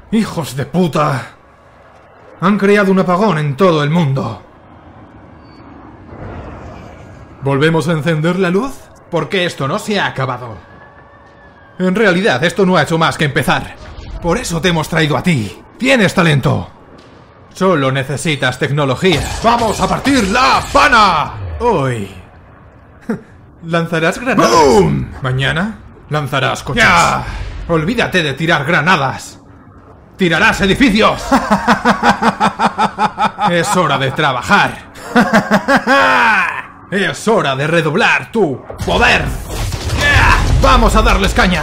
¡Hijos de puta! Han creado un apagón en todo el mundo. ¿Volvemos a encender la luz? Porque esto no se ha acabado. En realidad, esto no ha hecho más que empezar. Por eso te hemos traído a ti. Tienes talento. Solo necesitas tecnología. ¡Vamos a partir la pana! Hoy lanzarás granadas. ¡Boom! Mañana lanzarás coches. ¡Ya! Olvídate de tirar granadas. ¡Tirarás edificios! Es hora de trabajar. Es hora de redoblar tu poder. ¡Vamos a darles caña!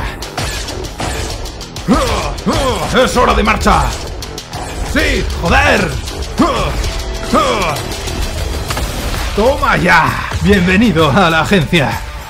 ¡Es hora de marcha! ¡Sí, joder! ¡Toma ya! ¡Bienvenido a la agencia!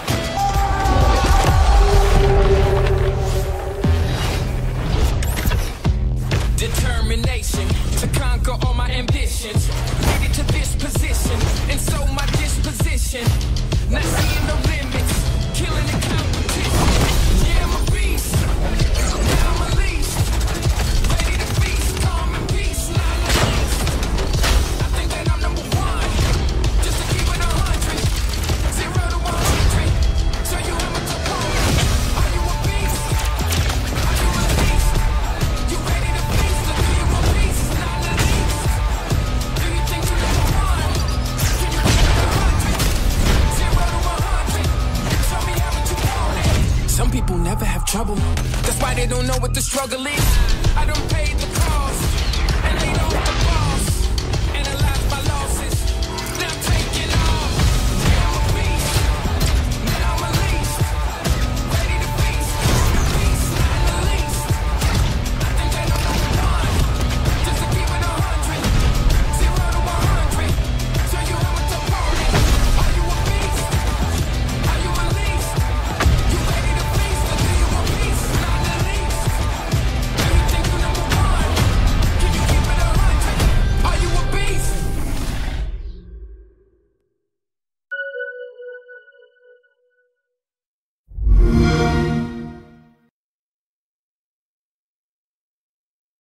Determination to conquer all my ambitions. Made it to this position, and so my disposition. Not seeing no limits, killing the competition. Yeah, I'm a beast. Now I'm released. Ready to feast, calm and peace, not least. I think that I'm number one. Just to keep it 100. 0 to 100. Show you how much I want. Are you a beast? Are you a beast? You ready to feast? Look, are you a beast? Not least. Do you think you're number one? Can you keep it 100? 0 to 100. Show me how much you want it. Some people never have trouble. That's why they don't know what the struggle is. I don't pay the price.